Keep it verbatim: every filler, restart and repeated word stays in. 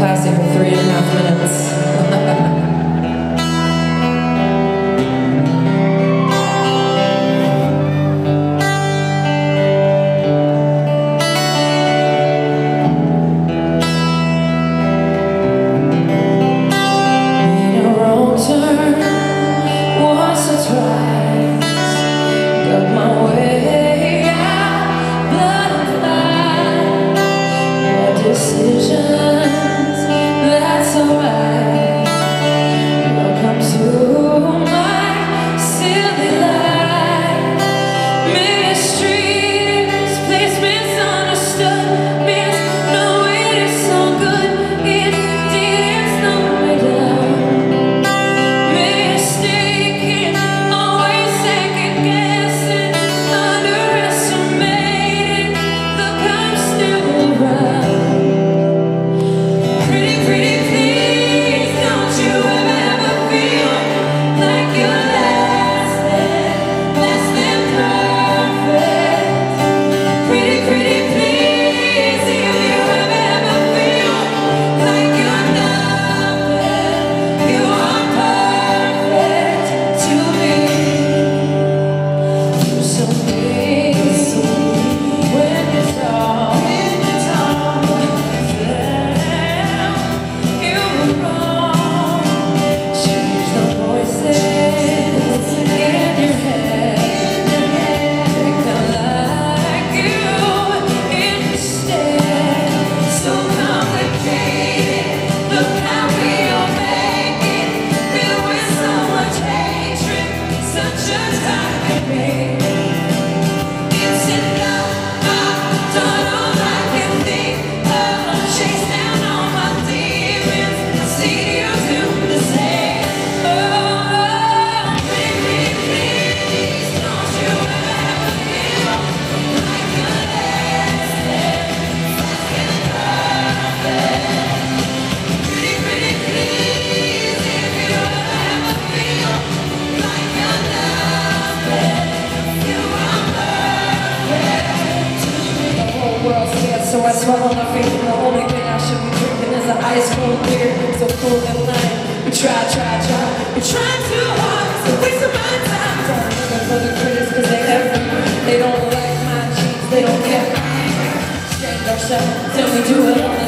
classic for three and a half minutes. Decisions, that's alright. Welcome to my silly life. Mistreaters, place misunderstood, means no, it is so good, it didn't slow me down. Mistaken, always second guessing, underestimated, look, I'm still around. So I swallow my faith, and the only thing I should be drinking is an ice cold beer. So cool and light. We try, try, try. We try too hard. It's a waste of my time. Trying to look for the critics, cause they everywhere. They don't like my jeans, they don't get my hair. Stand ourselves, tell me do it all.